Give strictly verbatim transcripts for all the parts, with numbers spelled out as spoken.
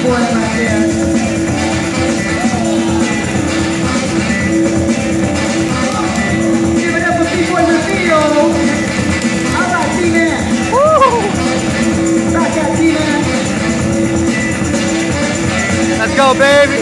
boy right there. Give it up for B-Boy Reveal. All right, T-Man. Woo! Rock that, T-Man. Let's go, baby.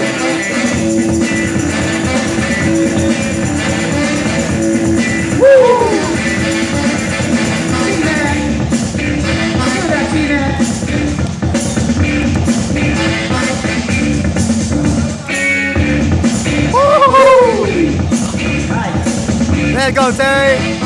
Let's go, Terry.